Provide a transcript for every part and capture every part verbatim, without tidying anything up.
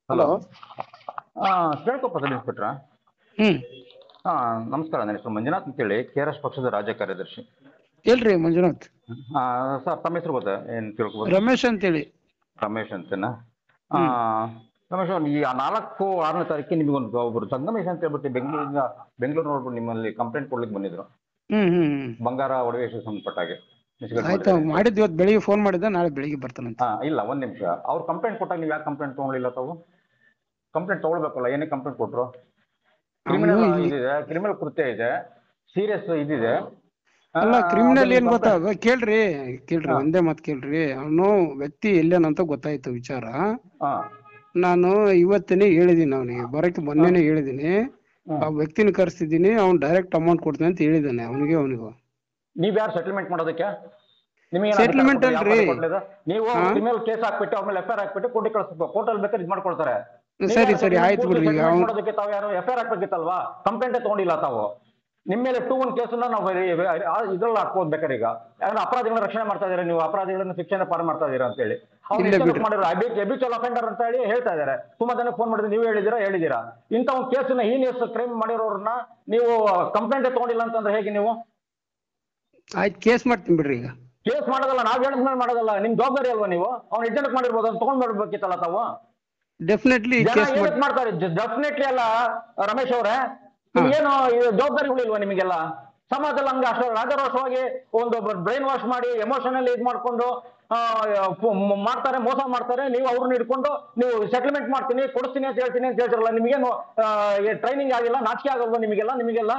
Hello. Hello. ಕೇಳ್ಕೊಪ್ಪ ಸಬ್ ಇನ್ಸ್ಪೆಕ್ಟ್ರಾ? ಹ್ಮ್ ಹಾಂ, ನಮಸ್ಕಾರ. ನನ್ನ ಹೆಸರು ಮಂಜುನಾಥ್ ಅಂತೇಳಿ, ಕೆ ಆರ್ ಎಸ್ ಪಕ್ಷದ ರಾಜ್ಯ ಕಾರ್ಯದರ್ಶಿ. ಎಲ್ರಿ ಮಂಜುನಾಥ್? ಹಾಂ ಸರ್, ತಮ್ಮ ಹೆಸರು ಗೊತ್ತಾ? ಏನು ತಿಳ್ಕೊಬೋದು? ರಮೇಶ್ ಅಂತೇಳಿ. ರಮೇಶ್ ಅಂತನಾ? ಹ್ಮ್ ರಮೇಶ್ ಅವ್ರು, ಈ ನಾಲ್ಕು ಆರನೇ ತಾರೀಕಿಗೆ ನಿಮಗೊಂದು ಒಬ್ಬರು ಸಂಗಮೇಶ್ ಅಂತ ಹೇಳ್ಬಿಟ್ಟು ಬೆಂಗಳೂರಿಂದ ಬೆಂಗಳೂರು ನೋಡ್ಬಿಟ್ಟು ನಿಮ್ಮಲ್ಲಿ ಕಂಪ್ಲೇಂಟ್ ಕೊಡ್ಲಿಕ್ಕೆ ಬಂದಿದ್ರು. ಹ್ಮ್ ಹ್ಮ್ ಹ್ಮ್ ಬಂಗಾರ ಒಡವೆ ವಿಷಯ ಸಂಬಂಧಪಟ್ಟಾಗೆ ಮಿಸ್ಗೇಟ್ ಆಯ್ತು, ಮಾಡಿದ್ದಾರೆ ಅಂತೇಳಿ. ಮಾಡಿದ್ದು ಇವತ್ತು ಬೆಳಿಗ್ಗೆ ಫೋನ್ ಮಾಡಿದ್ದ, ನಾಳೆ ಬೆಳಿಗ್ಗೆ ಬರ್ತಾನಂತ. ಹಾಂ, ಇಲ್ಲ ಒಂದು ನಿಮಿಷ. ಅವ್ರು ಕಂಪ್ಲೇಂಟ್ ಕೊಟ್ಟಾಗ ನೀವು ಯಾಕೆ ಕಂಪ್ಲೇಂಟ್ ತೊಗೊಳ್ಳಿಲ್ಲ ತಾವು? ಕಂಪ್ಲೇಂಟ್ ತೊಗೊಳ್ಬೇಕಲ್ಲ, ಏನೇ ಕಂಪ್ಲೇಂಟ್ ಕೊಟ್ಟರು? ಅವನು ಕ್ರಿಮಿನಲ್ ಇಲ್ಲಿ ಇದಿದೆ, ಕ್ರಿಮಿನಲ್ ಕೃತ್ಯ ಇದೆ, ಸೀರಿಯಸ್ ಇದಿದೆ. ಅಲ್ಲ, ಕ್ರಿಮಿನಲ್ ಏನ್ ಗೊತ್ತಾ? ಕೇಳ್ರಿ ಕೇಳ್ರಿ, ಒಂದೇ ಮಾತು ಕೇಳ್ರಿ. ಅವನು ವ್ಯಕ್ತಿ ಎಲ್ಲೇನಂತ ಗೊತ್ತಾಯ್ತು ವಿಚಾರ. ನಾನು ಇವತ್ತನೇ ಹೇಳಿದೀನಿ ಅವನಿಗೆ, ಬರಕ್ಕೆ ಮೊನ್ನೆನೆ ಹೇಳಿದೀನಿ. ಆ ವ್ಯಕ್ತಿನ ಕರೆಸ್ತಿದ್ದೀನಿ, ಅವ್ನು ಡೈರೆಕ್ಟ್ ಅಮೌಂಟ್ ಕೊಡ್ತಾನೆ ಅಂತ ಹೇಳಿದ್ದಾನೆ ಅವನಿಗೆ. ಅವನಿಗೂ ನೀವ್ ಯಾರು ಸೆಟಲ್ಮೆಂಟ್ ಮಾಡೋದಕ್ಕೆ? ನಿಮಗೆ ಸೆಟಲ್ಮೆಂಟ್ ಅಲ್ರಿ, ನೀವು ಕ್ರಿಮಿನಲ್ ಕೇಸ್ ಹಾಕ್ಬಿಟ್ಟು ಆಮೇಲೆ ಎಫ್ ಐ ಆರ್ ಹಾಕ್ಬಿಟ್ಟು ಕೋರ್ಟ್ ಕಳಿಸ್ಬೇಕು. ಕೋರ್ಟ್ ಅಲ್ಲಿ ಬೇಕಾದ್ರೆ ಇದು ಮಾಡ್ಕೊಳ್ತಾರೆ. ಸರಿ ಸರಿ ಆಯ್ತು ಬಿಡ್ರಿ. ಮಾಡೋದಕ್ಕೆ ತಾವು ಯಾರು ಎಫ್ ಐ ಆರ್ ಹಾಕ್ಬೇಕಿತ್ತಲ್ವಾ? ಕಂಪ್ಲೇಂಟೇ ತಗೊಂಡಿಲ್ಲ ತಾವು. ನಿಮ್ಮ ಮೇಲೆ ಟೂ ಒನ್ ಕೇಸನ್ನ ನಾವು ಇದ್ರಲ್ಲಿ ಹಾಕ್ಬೋದು ಬೇಕಾದ್ರೆ. ಈಗ ಯಾಕಂದ್ರೆ ಅಪರಾಧಿಗಳನ್ನ ರಕ್ಷಣೆ ಮಾಡ್ತಾ ಇದೀರಾ ನೀವು, ಅಪರಾಧಿಗಳನ್ನ ಶಿಕ್ಷಣ ಪಾರು ಮಾಡ್ತಾ ಇದೀರಾ ಅಂತ ಹೇಳಿ ಅವ್ರು ಮಾಡಿರೋ ಹ್ಯಾಬಿಚುವಲ್ ಅಫೆಂಡರ್ ಅಂತ ಹೇಳಿ ಹೇಳ್ತಾ ಇದಾರೆ. ತುಂಬಾ ಜನ ಫೋನ್ ಮಾಡಿದ್ರೆ ನೀವು ಹೇಳಿದಿರಾ ಹೇಳಿದಿರಾ ಇಂಥ ಒಂದು ಕೇಸನ್ನ ಹೀನಿಯಸ್ ಕ್ರೈಮ್ ಮಾಡಿರೋರನ್ನ ನೀವು ಕಂಪ್ಲೇಂಟೇ ತಗೊಂಡಿಲ್ಲ ಅಂತಂದ್ರೆ ಹೇಗೆ ನೀವು? ಆಯ್ತು, ಕೇಸ್ ಮಾಡ್ತೀನಿ ಬಿಡ್ರಿ. ಈಗ ಕೇಸ್ ಮಾಡೋದಲ್ಲ, ನಾವ್ ಹೇಳಿದ್ಮೇಲೆ ಮಾಡೋದಲ್ಲ. ನಿಮ್ ಜವಾಬ್ದಾರಿ ಅಲ್ವಾ ನೀವು? ಅವ್ನು ಎಷ್ಟು ಜನಕ್ಕೆ ಮಾಡಿರ್ಬೋದು, ಅವ್ನು ತಗೊಂಡ್ ಮಾಡ್ಬೇಕಿತ್ತಲ್ಲ ತಾವು. ಡೆಫಿನೆಟ್ಲಿ ಮಾಡ್ತಾರೆ. ಡೆಫಿನೆಟ್ಲಿ ಅಲ್ಲ ರಮೇಶ್ ಅವರೇ, ನಿಮ್ಗೇನು ಜವಾಬ್ದಾರಿಗಳಿಲ್ವಾ ನಿಮಗೆಲ್ಲ? ಸಮಾಜದಲ್ಲಿ ಹಂಗ ಅಷ್ಟು ರಾಜರೋಷವಾಗಿ ಒಂದು ಬ್ರೈನ್ ವಾಶ್ ಮಾಡಿ ಎಮೋಷನಲ್ ಇದು ಮಾಡ್ಕೊಂಡು ಮಾಡ್ತಾರೆ, ಮೋಸ ಮಾಡ್ತಾರೆ. ನೀವು ಅವ್ರನ್ನ ಹಿಡ್ಕೊಂಡು ನೀವು ಸೆಟಲ್ಮೆಂಟ್ ಮಾಡ್ತೀನಿ ಕೊಡಿಸ್ತೀನಿ ಅಂತ ಹೇಳ್ತೀನಿ ಅಂತ ಹೇಳ್ತಿರಲ್ಲ. ನಿಮಗೇನು ಟ್ರೈನಿಂಗ್ ಆಗಿಲ್ಲ, ನಾಚಿಕೆ ಆಗಲ್ವಾ ನಿಮಗೆಲ್ಲ? ನಿಮಗೆಲ್ಲ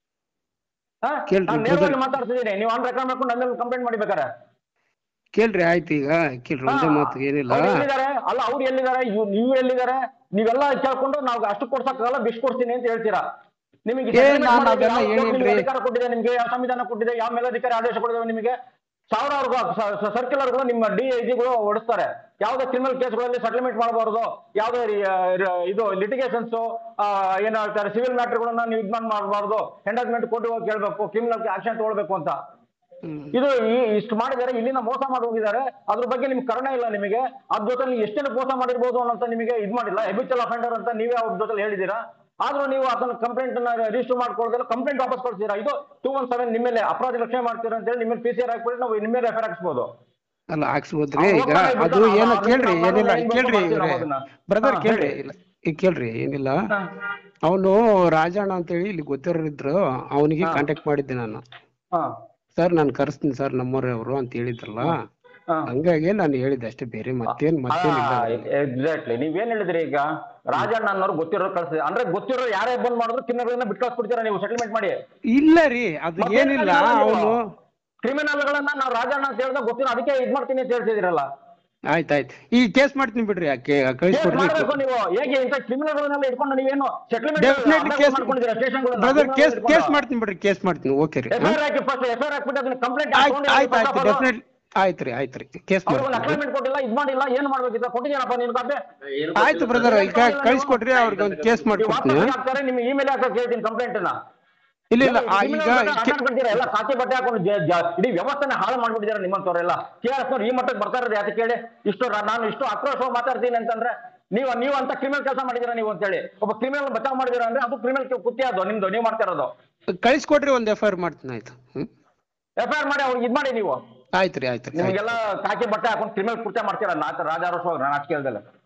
ನಾನು ನೇರವಾಗಿ ಮಾತಾಡ್ತಿದ್ದೀನಿ, ನೀವು ಆನ್ ರೆಕಾರ್ಡ್ ಮಾಡ್ಕೊಂಡು ನನ್ನ ಕಂಪ್ಲೇಂಟ್ ಮಾಡಿಬೇಕಾರೆ ಕೇಳ್ರಿ. ಆಯ್ತು, ಈಗ ಕೇಳ್ರಿ, ಒಂದೇ ಮಾತು. ಏನಿಲ್ಲ, ಅಲ್ಲ ಅವ್ರು ಎಲ್ಲಿದ್ದಾರೆ, ನೀವು ಎಲ್ಲಿದ್ದಾರೆ, ನೀವೆಲ್ಲ ಕೇಳ್ಕೊಂಡು ನಾವು ಅಷ್ಟು ಕೊಡ್ಸಕ್ಕಾಗಲ್ಲ, ಬಿಸ್ ಕೊಡ್ತೀನಿ ಅಂತ ಹೇಳ್ತೀರಾ. ನಿಮಗೆ ಅಧಿಕಾರ ಕೊಟ್ಟಿದೆ, ನಿಮ್ಗೆ ಯಾವ ಸಂವಿಧಾನ ಕೊಟ್ಟಿದೆ, ಯಾವ ಮೇಲಧಿಕಾರಿ ಆದೇಶ ಕೊಟ್ಟಿದೆ ನಿಮಗೆ? ಸಾವಿರಾರು ಸರ್ಕ್ಯುಲರ್ಗಳು ನಿಮ್ಮ ಡಿ ಐ ಜಿಗಳು ಹೊಡಿಸ್ತಾರೆ. ಯಾವುದೇ ಕ್ರಿಮಿನಲ್ ಕೇಸ್ಗಳಲ್ಲಿ ಸೆಟಲ್ಮೆಂಟ್ ಮಾಡಬಾರ್ದು, ಯಾವುದೇ ಇದು ಲಿಟಿಗೇಷನ್ಸ್ ಏನ್ ಹೇಳ್ತಾರೆ ಸಿವಿಲ್ ಮ್ಯಾಟರ್ಗಳನ್ನ ನೀವು ಇದು ಮಾಡಬಾರ್ದು, ಎಂಡಾಜ್ಮೆಂಟ್ ಕೋರ್ಟ್ ಹೋಗಿ ಕೇಳಬೇಕು, ಕ್ರಿಮಿನಲ್ ಆಕ್ಷನ್ ತಗೊಳ್ಬೇಕು ಅಂತ. ಇದು ಇಷ್ಟು ಮಾಡಿದ್ದಾರೆ, ಇಲ್ಲಿಂದ ಮೋಸ ಮಾಡಿ ಹೋಗಿದ್ದಾರೆ. ಅದ್ರ ಬಗ್ಗೆ ನಿಮ್ಗೆ ಕರುಣೆ ಇಲ್ಲ ನಿಮಗೆ. ಅದ್ರ ಜೊತೆ ಎಷ್ಟೆಲ್ಲ ಮೋಸ ಮಾಡಿರ್ಬೋದು ಅನ್ನೋಂತ ನಿಮಗೆ ಇದು ಮಾಡಿಲ್ಲ. ಹ್ಯಾಬಿಚುವಲ್ ಅಫೆಂಡರ್ ಅಂತ ನೀವೇ ಅವ್ರ ಜೊತೆ ಹೇಳಿದ್ದೀರಾ. ಆದ್ರೂ ನೀವು ಅದನ್ನ ಕಂಪ್ಲೇಂಟ್ ರಿಜಿಸ್ಟರ್ ಮಾಡ್ಕೊಳ್ತಾರೆ, ಕಂಪ್ಲೇಂಟ್ ವಾಪಸ್ ಕೊಡ್ತೀರಾ. ಇದು ಟೂ ಒನ್ ಸೆವೆನ್ ನಿಮ್ಮೇಲೆ ಅಪರಾಧಿ ರಕ್ಷಣೆ ಮಾಡ್ತೀರಾ ಅಂತ ಹೇಳಿ ನಿಮ್ಮಲ್ಲಿ ಪಿ ಸಿ ಆರ್ ಹಾಕ್ಬಿಟ್ಟು ನಾವು ನಿಮ್ಮೇಲೆ ಎಫ್ ಐ ಆರ್ ಹಾಕ್ಸ್ಬೋದು. ಅಲ್ಲ ಹಾಕ್ಸ್ಬೋದ್ರಿ. ಈಗ ಅದು ಏನು ಕೇಳ್ರಿ, ಏನಿಲ್ಲ ಕೇಳ್ರಿ ಬ್ರದರ್, ಕೇಳ್ರಿ. ಇಲ್ಲ ಈಗ ಕೇಳ್ರಿ, ಏನಿಲ್ಲ. ಅವನು ರಾಜಣ್ಣ ಅಂತೇಳಿ ಇಲ್ಲಿ ಗೊತ್ತಿರೋರಿದ್ರು, ಅವನಿಗೆ ಕಾಂಟ್ಯಾಕ್ಟ್ ಮಾಡಿದ್ದೆ ನಾನು. ಸರ್ ನಾನು ಕರೆಸ್ತೀನಿ ಸರ್ ನಮ್ಮವ್ರೆ ಅವರು ಅಂತ ಹೇಳಿದ್ರಲ್ಲ, ಹಂಗಾಗಿ ನಾನು ಹೇಳಿದ್ದೆ ಅಷ್ಟೇ, ಬೇರೆ ಮತ್ತೇನ್ ಮತ್ತೇನಿಲ್ಲ. ಎಕ್ಸಾಕ್ಟ್ಲಿ ನೀವೇನ್ ಹೇಳಿದ್ರಿ ಈಗ? ರಾಜಣ್ಣ ಅನ್ನೋರು ಗೊತ್ತಿರೋರು ಕಳ್ಸಿ ಅಂದ್ರೆ ಗೊತ್ತಿರೋ ಯಾರೇ ಬಂದ್ ಮಾಡಿದ್ರು ಕಿನ್ನರ್ಗಳನ್ನ ಬಿಟ್ಟು ಕಳ್ಸ್ಬಿಡ್ತೀರಾ ನೀವು ಸೆಟಲ್ಮೆಂಟ್ ಮಾಡಿ? ಇಲ್ಲ ರೀ, ಅದು ಏನಿಲ್ಲ. ಅವನು ಕ್ರಿಮಿನಲ್ ಗಳನ್ನ ನಾವು ರಾಜಣ್ಣ ಅಂತ ಹೇಳಿದಾಗ ಗೊತ್ತಿರೋ ಅದಕ್ಕೆ ಇದ್ ಮಾಡ್ತೀನಿ ಅಂತ ಹೇಳ್ತಿದಿರಲ್ಲ. ಆಯ್ತಾಯ್ತು, ಈ ಕೇಸ್ ಮಾಡ್ತೀನಿ ಬಿಡ್ರಿ. ಯಾಕೆ ಕಳಿಸ್ಕೊಡ್ರಿ ನೀವು? ಹೇಗೆ ಇಂಥ ಕ್ರಿಮಿನಲ್ ಗಳನ್ನೆಲ್ಲ ಇಟ್ಕೊಂಡು ನೀವೇನು definitely case brother, case case ಮಾಡ್ತೀನಿ ಬಿಡ್ರಿ, ಕೇಸ್ ಮಾಡ್ತೀನಿ. ಓಕೆ ರೀ, ಎಫ್ ಐ ಆರ್ ಹಾಕಿ ಫಸ್ಟ್ ಎಫ್ ಐ ಆರ್ ಹಾಕ್ಬಿಟ್ಟು ಅದನ್ನ ಕಂಪ್ಲೇಂಟ್ ಆಯ್ತು ಆಯ್ತು ಡೆಫಿನೆಟ್ಲಿ ಆಯ್ತು ರೀ, ಆಯ್ತು ರೀ, ಕೇಸ್ ಮಾಡ್ತೀನಿ. ಅಪಾಯಿಂಟ್ಮೆಂಟ್ ಕೊಟ್ಟಿಲ್ಲ, ಇದು ಮಾಡಿಲ್ಲ, ಏನ್ ಮಾಡ್ಬೇಕಿತ್ತ? ಕೊಟ್ಟಿದ್ದೀನಪ್ಪ ನೀನು ಕಾಪಿ? ಆಯ್ತು ಬ್ರದರ್, ಈಗ ಕಳಿಸ್ಕೊಡ್ರಿ, ಅವ್ರಿಗೆ ಒಂದು ಕೇಸ್ ಮಾಡ್ಕೊಡ್ತೀನಿ. ನಿಮ್ಗೆ ಇಮೇಲ್ ಹಾಕಕ್ಕೆ ಹೇಳ್ತೀನಿ ಕಂಪ್ಲೇಂಟ್ ಅನ್ನ. ಇಲ್ಲ ಇಲ್ಲ, ಈಗ ಎಲ್ಲ ಕಾಕಿ ಬಟ್ಟೆ ಹಾಕೊಂಡು ಇಡೀ ವ್ಯವಸ್ಥೆನ ಹಾಳು ಮಾಡ್ಬಿಟ್ಟಿದ್ದಾರೆ ನಿಮ್ಮಂತವ್ರೆಲ್ಲ. ಕೆ ಆರ್ ಎಸ್ ನವ್ರು ಈ ಮಟ್ಟಕ್ಕೆ ಬರ್ತಾ ಇರೋದು ಯಾಕೆ ಕೇಳಿ? ಇಷ್ಟು ನಾನು ಇಷ್ಟು ಆಕ್ರೋಶ ಮಾತಾಡ್ತೀನಿ ಅಂತಂದ್ರೆ ನೀವು ನೀವು ಅಂತ ಕ್ರಿಮಿನಲ್ ಕೆಲಸ ಮಾಡಿದೀರಾ ನೀವು ಅಂತ ಹೇಳಿ, ಒಬ್ಬ ಕ್ರಿಮಿನಲ್ ಬಚಾವ್ ಮಾಡಿದೀರಾ ಅಂದ್ರೆ ಅದು ಕ್ರಿಮಿನಲ್ ಕೃತ್ಯ, ಅದು ನಿಮ್ದು ನೀವು ಮಾಡ್ತಾ ಇರೋದು. ಕಳಿಸ್ಕೊಡ್ರಿ, ಒಂದು ಎಫ್ ಐ ಆರ್ ಮಾಡ್ತೀನಿ. ಆಯ್ತು, ಎಫ್ ಐ ಆರ್ ಮಾಡಿ ಅವ್ರಿಗೆ ಇದು ಮಾಡಿ ನೀವು. ಆಯ್ತು ರೀ, ಆಯ್ತು. ನಿಮಗೆಲ್ಲ ಕಾಕಿ ಬಟ್ಟೆ ಹಾಕೊಂಡು ಕ್ರಿಮಿನಲ್ ಕೃತ್ಯ ಮಾಡ್ತೀರಾ ರಾಜಾರೋಷವಾಗಿ ನಾಚಿಕೆ ಇಲ್ದಲ್ಲ.